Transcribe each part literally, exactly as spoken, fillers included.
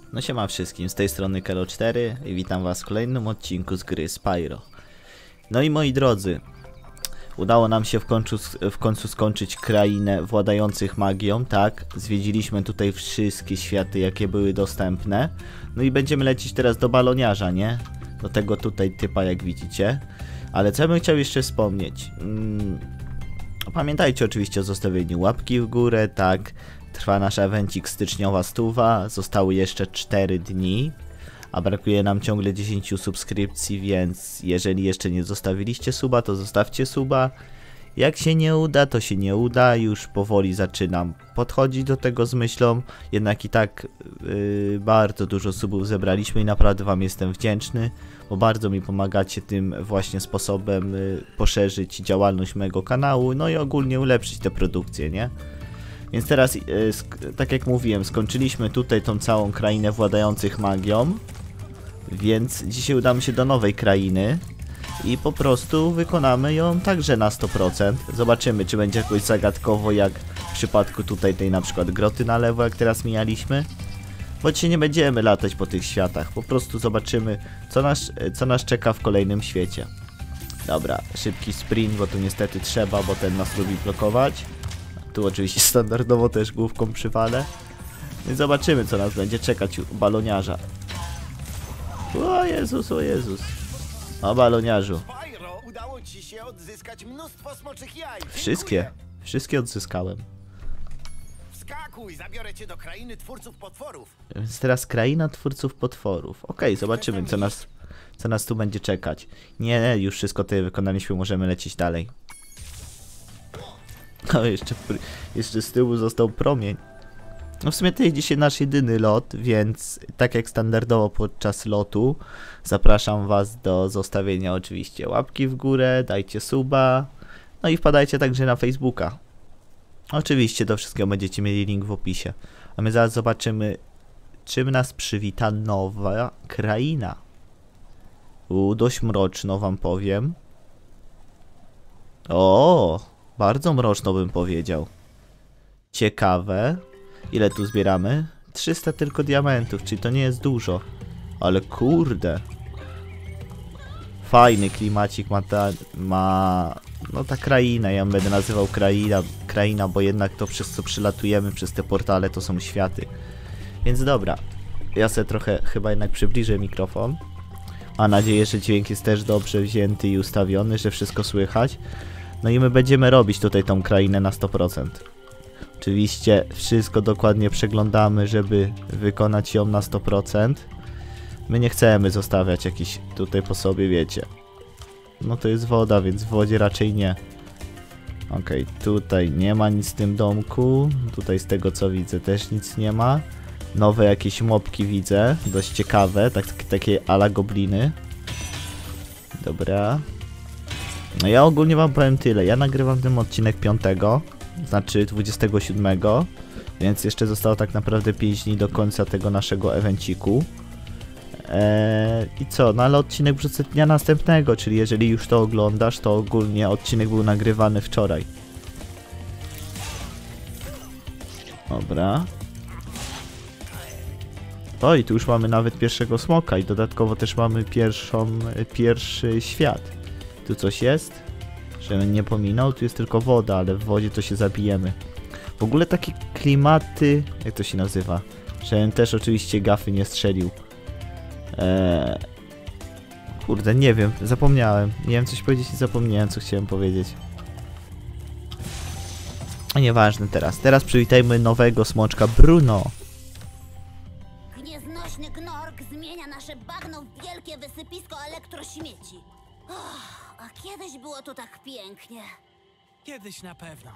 No siema wszystkim, z tej strony Kelo cztery i witam was w kolejnym odcinku z gry Spyro. No i moi drodzy, udało nam się w końcu, w końcu skończyć krainę władających magią, tak? Zwiedziliśmy tutaj wszystkie światy, jakie były dostępne. No i będziemy lecieć teraz do baloniarza, nie? Do tego tutaj typa, jak widzicie. Ale co ja bym chciał jeszcze wspomnieć? Hmm, pamiętajcie oczywiście o zostawieniu łapki w górę, tak? Trwa nasz evencik styczniowa stuwa, zostały jeszcze cztery dni, a brakuje nam ciągle dziesięć subskrypcji, więc jeżeli jeszcze nie zostawiliście suba, to zostawcie suba. Jak się nie uda, to się nie uda, już powoli zaczynam podchodzić do tego z myślą, jednak i tak yy, bardzo dużo subów zebraliśmy i naprawdę wam jestem wdzięczny, bo bardzo mi pomagacie tym właśnie sposobem yy, poszerzyć działalność mojego kanału, no i ogólnie ulepszyć te produkcje, nie? Więc teraz, yy, tak jak mówiłem, skończyliśmy tutaj tą całą krainę władających magią, więc dzisiaj udamy się do nowej krainy i po prostu wykonamy ją także na sto procent. Zobaczymy, czy będzie jakoś zagadkowo, jak w przypadku tutaj tej na przykład groty na lewo, jak teraz mijaliśmy. Bo dzisiaj nie będziemy latać po tych światach, po prostu zobaczymy, co nas, co nas czeka w kolejnym świecie. Dobra, szybki sprint, bo tu niestety trzeba, bo ten nas lubi blokować. Tu oczywiście standardowo też główką przywalę. Więc zobaczymy, co nas będzie czekać u baloniarza. O Jezus, o Jezus. O baloniarzu. Spyro, udało ci się odzyskać mnóstwo smoczych jaj. Wszystkie, Dziękuję. wszystkie odzyskałem. Wskakuj, zabiorę cię do krainy twórców potworów. Więc teraz kraina twórców potworów. Okej, zobaczymy, co nas, co nas tu będzie czekać. Nie, już wszystko tutaj wykonaliśmy, możemy lecieć dalej. O, jeszcze, jeszcze z tyłu został promień. No w sumie to jest dzisiaj nasz jedyny lot, więc tak jak standardowo podczas lotu zapraszam was do zostawienia oczywiście łapki w górę, dajcie suba, no i wpadajcie także na Facebooka. Oczywiście do wszystkiego będziecie mieli link w opisie. A my zaraz zobaczymy, czym nas przywita nowa kraina. U, dość mroczno wam powiem. O, bardzo mroczno bym powiedział. Ciekawe. Ile tu zbieramy? trzysta tylko diamentów, czyli to nie jest dużo. Ale kurde. Fajny klimacik ma ta, ma... No ta kraina, ja ją będę nazywał kraina, kraina, bo jednak to przez co przylatujemy, przez te portale, to są światy. Więc dobra. Ja sobie trochę chyba jednak przybliżę mikrofon. Mam nadzieję, że dźwięk jest też dobrze wzięty i ustawiony, że wszystko słychać. No i my będziemy robić tutaj tą krainę na sto procent. Oczywiście wszystko dokładnie przeglądamy, żeby wykonać ją na sto procent. My nie chcemy zostawiać jakichś tutaj po sobie, wiecie. No to jest woda, więc w wodzie raczej nie. Okej, okay, tutaj nie ma nic w tym domku. Tutaj z tego co widzę też nic nie ma. Nowe jakieś mopki widzę, dość ciekawe, tak, takie ala gobliny. Dobra. No ja ogólnie wam powiem tyle, ja nagrywam ten odcinek piątego. Znaczy dwudziestego siódmego, więc jeszcze zostało tak naprawdę pięć dni do końca tego naszego evenciku. Eee, I co? No ale odcinek wrzucę dnia następnego, czyli jeżeli już to oglądasz, to ogólnie odcinek był nagrywany wczoraj. Dobra. O, i tu już mamy nawet pierwszego smoka i dodatkowo też mamy pierwszą, pierwszy świat. Tu coś jest? Żebym nie pominął, tu jest tylko woda, ale w wodzie to się zabijemy. W ogóle takie klimaty, jak to się nazywa? Żebym też oczywiście gafy nie strzelił. Eee... Kurde, nie wiem, zapomniałem. Miałem coś powiedzieć i zapomniałem, co chciałem powiedzieć. A nieważne teraz. Teraz przywitajmy nowego smoczka Bruno. Nieznośny gnork zmienia nasze bagno w wielkie wysypisko elektrośmieci. Oh, a kiedyś było tu tak pięknie. Kiedyś na pewno.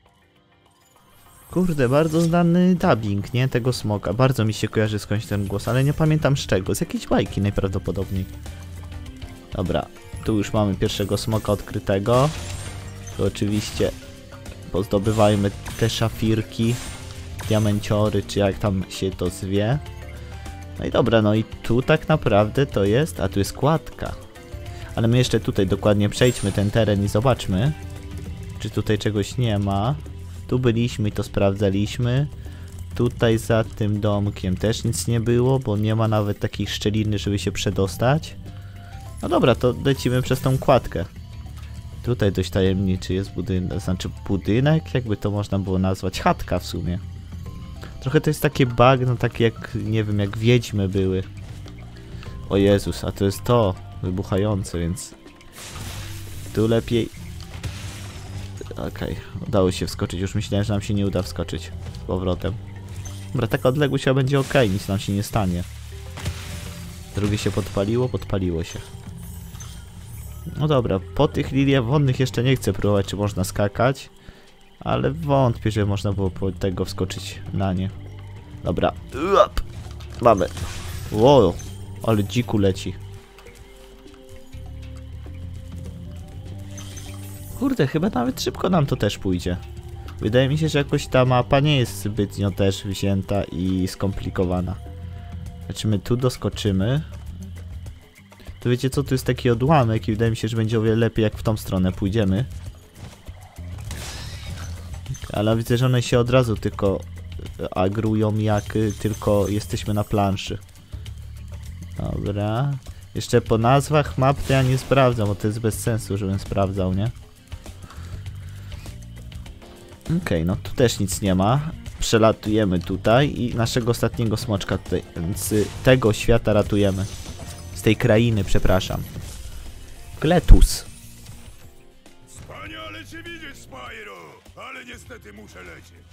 Kurde, bardzo znany dubbing, nie? Tego smoka. Bardzo mi się kojarzy skądś ten głos, ale nie pamiętam z czego. Z jakiejś bajki najprawdopodobniej. Dobra, tu już mamy pierwszego smoka odkrytego. Tu oczywiście pozdobywajmy te szafirki, diamenciory, czy jak tam się to zwie. No i dobra, no i tu tak naprawdę to jest, a tu jest kładka. Ale my jeszcze tutaj dokładnie przejdźmy ten teren i zobaczmy, czy tutaj czegoś nie ma. Tu byliśmy i to sprawdzaliśmy. Tutaj za tym domkiem też nic nie było, bo nie ma nawet takiej szczeliny, żeby się przedostać. No dobra, to lecimy przez tą kładkę. Tutaj dość tajemniczy jest budynek, znaczy budynek, jakby to można było nazwać, chatka w sumie. Trochę to jest takie bagno, takie jak, nie wiem, jak wiedźmy były. O Jezus, a to jest to, wybuchające, więc... Tu lepiej... Okej, okay, udało się wskoczyć, już myślałem, że nam się nie uda wskoczyć z powrotem. Dobra, taka odległość będzie ok, nic nam się nie stanie. Drugie się podpaliło, podpaliło się. No dobra, po tych liliach wodnych jeszcze nie chcę próbować, czy można skakać. Ale wątpię, że można było po tego wskoczyć na nie. Dobra, Uap. Mamy. Wow, ale dziku leci. Kurde, chyba nawet szybko nam to też pójdzie. Wydaje mi się, że jakoś ta mapa nie jest zbytnio też wzięta i skomplikowana. Znaczy my tu doskoczymy. To wiecie co, tu jest taki odłamek i wydaje mi się, że będzie o wiele lepiej, jak w tą stronę pójdziemy. Ale widzę, że one się od razu tylko agrują, jak tylko jesteśmy na planszy. Dobra. Jeszcze po nazwach map to ja nie sprawdzam, bo to jest bez sensu, żebym sprawdzał, nie? Okej, okay, no tu też nic nie ma. Przelatujemy tutaj i naszego ostatniego smoczka tutaj z tego świata ratujemy. Z tej krainy, przepraszam. Kletus. Wspaniale cię widzieć, Spyro, ale niestety muszę lecieć.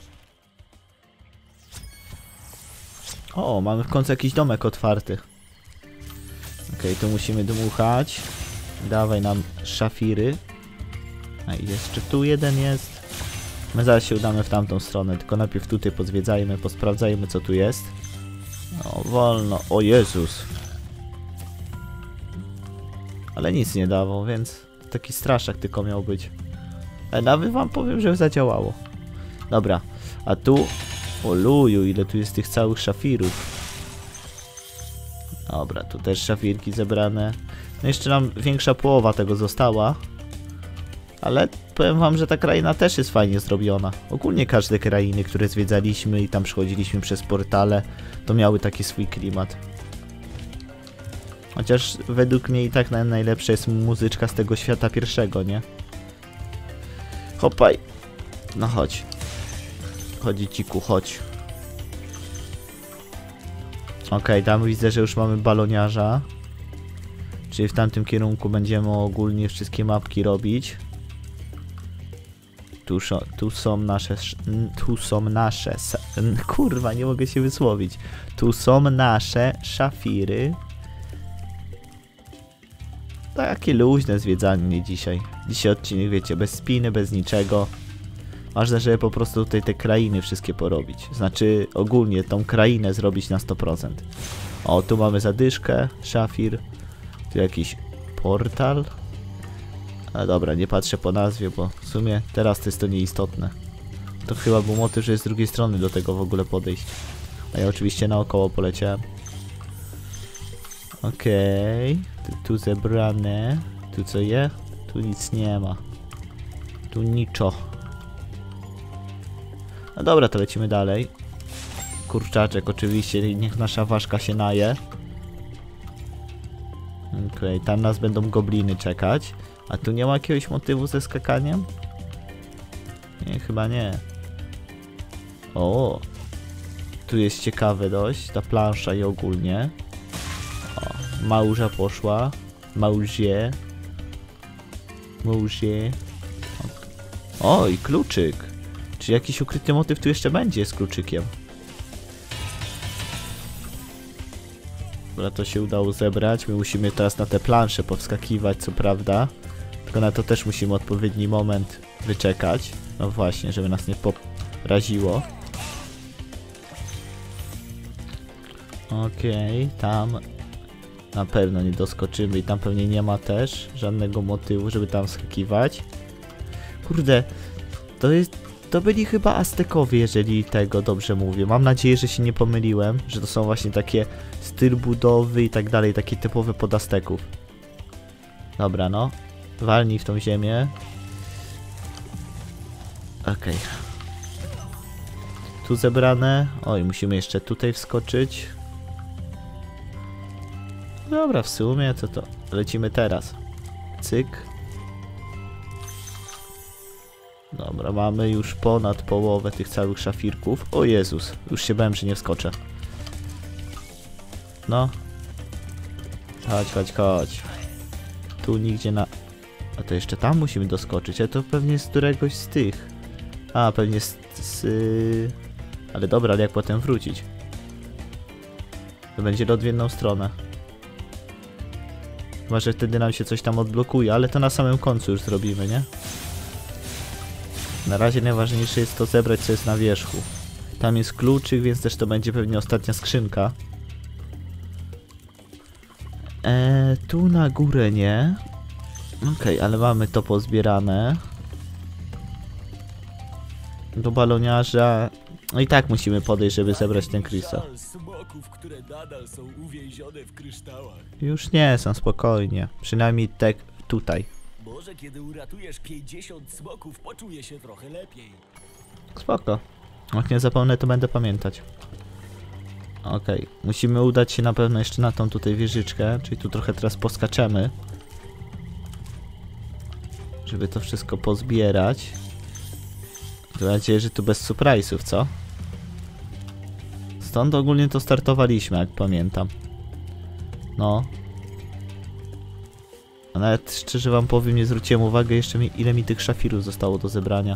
O, mamy w końcu jakiś domek otwarty. Okej, okay, tu musimy dmuchać. Dawaj nam szafiry. A i jeszcze tu jeden jest. My zaraz się udamy w tamtą stronę, tylko najpierw tutaj pozwiedzajmy, posprawdzajmy co tu jest. O, wolno. O Jezus. Ale nic nie dawał, więc taki straszak tylko miał być. Ale nawet wam powiem, że zadziałało. Dobra, a tu... O luju, ile tu jest tych całych szafirów. Dobra, tu też szafirki zebrane. No jeszcze nam większa połowa tego została. Ale powiem wam, że ta kraina też jest fajnie zrobiona. Ogólnie każde krainy, które zwiedzaliśmy i tam przechodziliśmy przez portale, to miały taki swój klimat. Chociaż według mnie i tak najlepsza jest muzyczka z tego świata pierwszego, nie? Hopaj. No chodź. Chodzi ciku, chodź. Okej, okay, tam widzę, że już mamy baloniarza. Czyli w tamtym kierunku będziemy ogólnie wszystkie mapki robić. Tu, tu są nasze... Tu są nasze... Kurwa, nie mogę się wysłowić. Tu są nasze szafiry. Takie luźne zwiedzanie dzisiaj. Dzisiaj odcinek, wiecie, bez spiny, bez niczego. Ważne, żeby po prostu tutaj te krainy wszystkie porobić. Znaczy ogólnie tą krainę zrobić na sto procent. O, tu mamy zadyszkę, szafir. Tu jakiś portal. A dobra, nie patrzę po nazwie, bo w sumie teraz to jest to nieistotne. To chyba był motyw, że z drugiej strony do tego w ogóle podejść. A ja oczywiście naokoło poleciałem. Okej. Okay. Tu, tu zebrane. Tu co je? Tu nic nie ma. Tu niczo. No dobra, to lecimy dalej. Kurczaczek oczywiście, niech nasza ważka się naje. Okej, okay, tam nas będą gobliny czekać. A tu nie ma jakiegoś motywu ze skakaniem? Nie, chyba nie. O, tu jest ciekawe dość, ta plansza i ogólnie. O, małża poszła. Małże. Małże. O, i kluczyk. Czy jakiś ukryty motyw tu jeszcze będzie z kluczykiem? Dobra, to się udało zebrać. My musimy teraz na te plansze powskakiwać, co prawda. Tylko na to też musimy odpowiedni moment wyczekać. No właśnie, żeby nas nie poraziło. Okej, okay, tam na pewno nie doskoczymy i tam pewnie nie ma też żadnego motywu, żeby tam skakiwać. Kurde, to jest... To byli chyba Aztekowie, jeżeli tego dobrze mówię. Mam nadzieję, że się nie pomyliłem, że to są właśnie takie styl budowy i tak dalej, takie typowe pod Azteków. Dobra, no. Walnij w tą ziemię. Okej. Okay. tu zebrane. Oj, musimy jeszcze tutaj wskoczyć. Dobra, w sumie to to lecimy teraz. Cyk. Dobra, mamy już ponad połowę tych całych szafirków. O Jezus, już się bałem, że nie wskoczę. No. Chodź, chodź, chodź. Tu nigdzie na... A to jeszcze tam musimy doskoczyć, ale to pewnie z któregoś z tych. A, pewnie z... z... Ale dobra, ale jak potem wrócić? To będzie lot w jedną stronę. Chyba, że wtedy nam się coś tam odblokuje, ale to na samym końcu już zrobimy, nie? Na razie najważniejsze jest to zebrać, co jest na wierzchu. Tam jest kluczyk, więc też to będzie pewnie ostatnia skrzynka. Eee, tu na górę nie. Okej, okay, ale mamy to pozbierane. Do baloniarza. No i tak musimy podejść, żeby zebrać ten krystal. Smoków, które nadal są uwięzione w kryształach. Już nie są, spokojnie. Przynajmniej tak tutaj. Może kiedy uratujesz pięćdziesiąt smoków, poczuję się trochę lepiej. Spoko. Jak nie zapomnę, to będę pamiętać. Okej, okay. Musimy udać się na pewno jeszcze na tą tutaj wieżyczkę, czyli tu trochę teraz poskaczemy. Żeby to wszystko pozbierać. Mam nadzieję, że tu bez surprise'ów, co? Stąd ogólnie to startowaliśmy, jak pamiętam. No. A nawet szczerze wam powiem, nie zwróciłem uwagi jeszcze mi, ile mi tych szafirów zostało do zebrania.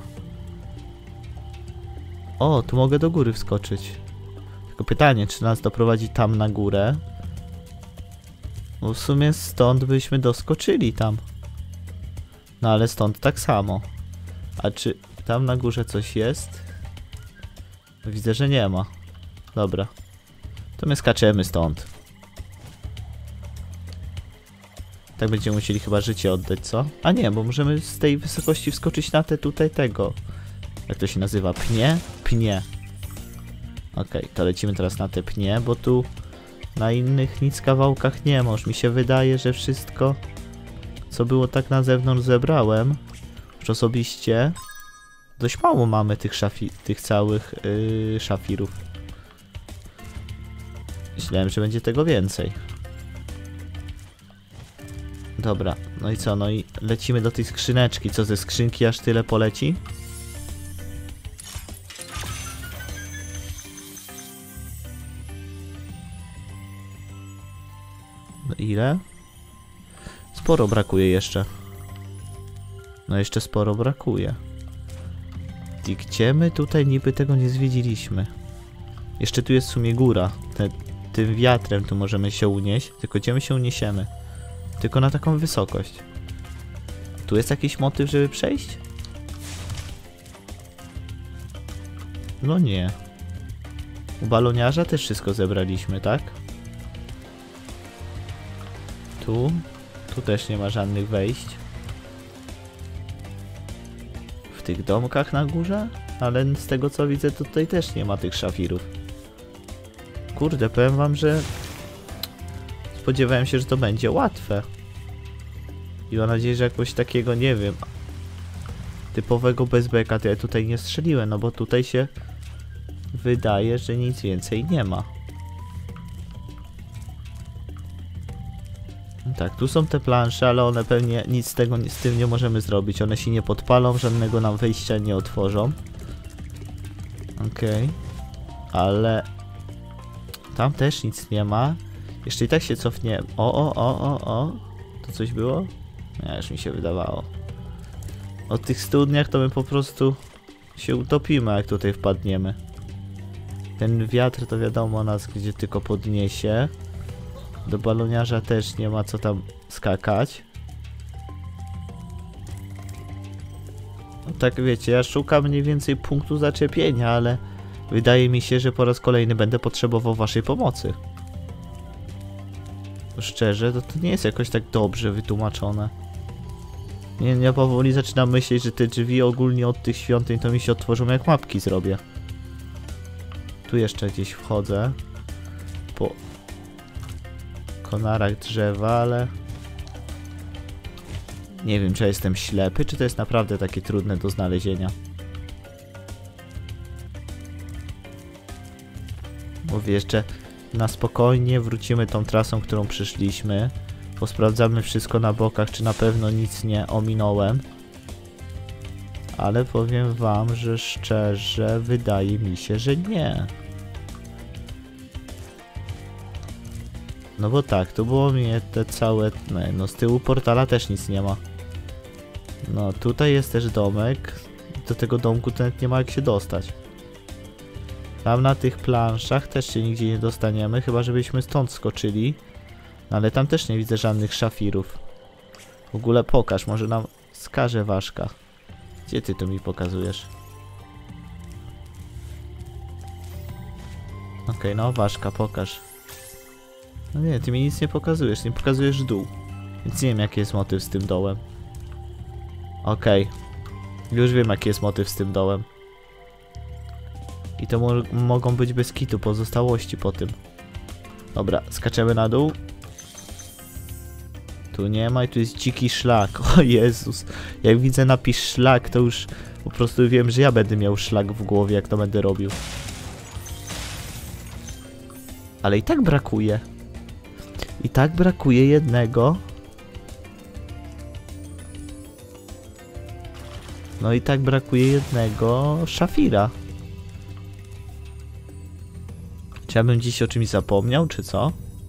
O, tu mogę do góry wskoczyć. Tylko pytanie, czy nas doprowadzi tam na górę? Bo w sumie stąd byśmy doskoczyli tam. No ale stąd tak samo. A czy tam na górze coś jest? Widzę, że nie ma. Dobra. To my skaczemy stąd. Tak będziemy musieli chyba życie oddać, co? A nie, bo możemy z tej wysokości wskoczyć na te tutaj tego. Jak to się nazywa? Pnie? Pnie. Okej, okay, to lecimy teraz na te pnie, bo tu na innych nic kawałkach nie ma. Już mi się wydaje, że wszystko, co było tak na zewnątrz, zebrałem. Już osobiście dość mało mamy tych, szafi tych całych yy, szafirów. Myślałem, że będzie tego więcej. Dobra, no i co? No i lecimy do tej skrzyneczki. Co, ze skrzynki aż tyle poleci? No ile? Sporo brakuje jeszcze. No jeszcze sporo brakuje. I gdzie my tutaj niby tego nie zwiedziliśmy? Jeszcze tu jest w sumie góra. Te, tym wiatrem tu możemy się unieść. Tylko gdzie my się uniesiemy? Tylko na taką wysokość. Tu jest jakiś motyw, żeby przejść? No nie. U baloniarza też wszystko zebraliśmy, tak? Tu? Tu też nie ma żadnych wejść. W tych domkach na górze? Ale z tego co widzę, tutaj też nie ma tych szafirów. Kurde, powiem wam, że spodziewałem się, że to będzie łatwe. I mam nadzieję, że jakoś takiego, nie wiem, typowego bezbeka to ja tutaj nie strzeliłem, no bo tutaj się wydaje, że nic więcej nie ma. Tak, tu są te plansze, ale one pewnie nic z tego z tym nie możemy zrobić. One się nie podpalą, żadnego nam wejścia nie otworzą. Okej. Okay. Ale tam też nic nie ma. Jeszcze i tak się cofnie. O, o, o, o, o. To coś było? Nie, już mi się wydawało. O tych studniach to my po prostu się utopimy, jak tutaj wpadniemy. Ten wiatr to wiadomo nas gdzie tylko podniesie. Do baloniarza też nie ma co tam skakać. No tak wiecie, ja szukam mniej więcej punktu zaczepienia, ale wydaje mi się, że po raz kolejny będę potrzebował waszej pomocy. Szczerze, to, to nie jest jakoś tak dobrze wytłumaczone. Nie, ja powoli zaczynam myśleć, że te drzwi ogólnie od tych świątyń to mi się otworzą, jak mapki zrobię. Tu jeszcze gdzieś wchodzę. Po konarach drzewa, ale nie wiem, czy ja jestem ślepy, czy to jest naprawdę takie trudne do znalezienia. Mówię, jeszcze na spokojnie wrócimy tą trasą, którą przyszliśmy. Posprawdzamy wszystko na bokach, czy na pewno nic nie ominąłem. Ale powiem wam, że szczerze wydaje mi się, że nie. No bo tak, to było mnie te całe... No z tyłu portala też nic nie ma. No tutaj jest też domek. Do tego domku to nawet nie ma jak się dostać. Tam na tych planszach też się nigdzie nie dostaniemy, chyba żebyśmy stąd skoczyli. No ale tam też nie widzę żadnych szafirów. W ogóle pokaż, może nam wskaże ważka. Gdzie ty to mi pokazujesz? Okej, okay, no ważka, pokaż. No nie, ty mi nic nie pokazujesz, nie pokazujesz dół. Więc nie wiem jaki jest motyw z tym dołem. Okej. Okay. Już wiem jaki jest motyw z tym dołem. I to mo mogą być bez kitu pozostałości po tym. Dobra, skaczemy na dół. Tu nie ma i tu jest dziki szlak. O Jezus. Jak widzę napis szlak, to już po prostu wiem, że ja będę miał szlak w głowie, jak to będę robił. Ale i tak brakuje. I tak brakuje jednego. No i tak brakuje jednego szafira. Czy ja bym dziś o czymś zapomniał, czy co?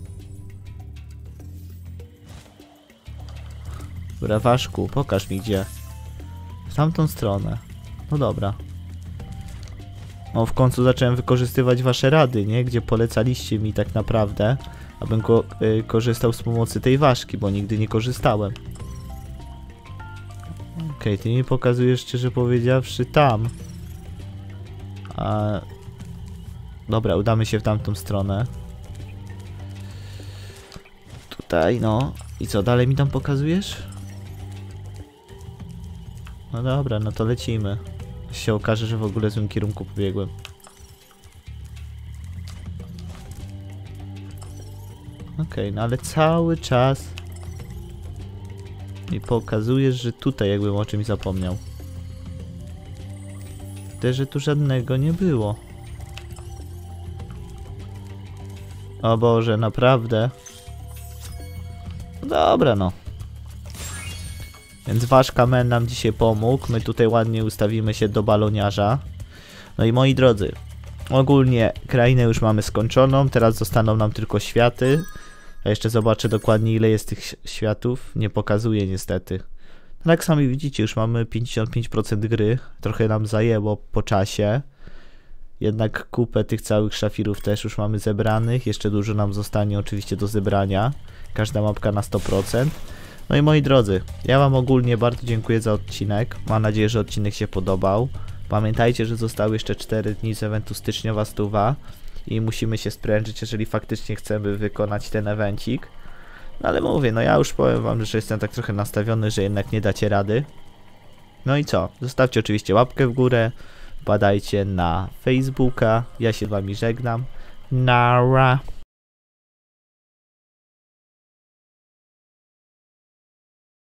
Dobra, ważku, pokaż mi gdzie. W tamtą stronę. No dobra. No w końcu zacząłem wykorzystywać wasze rady, nie? Gdzie polecaliście mi tak naprawdę, abym ko y korzystał z pomocy tej ważki, bo nigdy nie korzystałem. Okej, okay, ty mi pokazujesz, szczerze powiedziawszy, tam. A... Dobra, udamy się w tamtą stronę. Tutaj, no. I co, dalej mi tam pokazujesz? No dobra, no to lecimy. Się okaże, że w ogóle w złym kierunku pobiegłem. Okej, okay, no ale cały czas mi pokazujesz, że tutaj jakbym o czymś zapomniał. Też, że tu żadnego nie było. O Boże, naprawdę? No dobra, no. Więc wasz kamen nam dzisiaj pomógł. My tutaj ładnie ustawimy się do baloniarza. No i moi drodzy, ogólnie krainę już mamy skończoną. Teraz zostaną nam tylko światy. A jeszcze zobaczę dokładnie ile jest tych światów. Nie pokazuję niestety. No jak sami widzicie, już mamy pięćdziesiąt pięć procent gry. Trochę nam zajęło po czasie. Jednak kupę tych całych szafirów też już mamy zebranych. Jeszcze dużo nam zostanie oczywiście do zebrania. Każda mapka na sto procent. No i moi drodzy, ja wam ogólnie bardzo dziękuję za odcinek. Mam nadzieję, że odcinek się podobał. Pamiętajcie, że zostały jeszcze cztery dni z eventu styczniowa stuwa. I musimy się sprężyć, jeżeli faktycznie chcemy wykonać ten evencik. No ale mówię, no ja już powiem wam, że jestem tak trochę nastawiony, że jednak nie dacie rady. No i co? Zostawcie oczywiście łapkę w górę. Wpadajcie na Facebooka. Ja się z wami żegnam. Nara.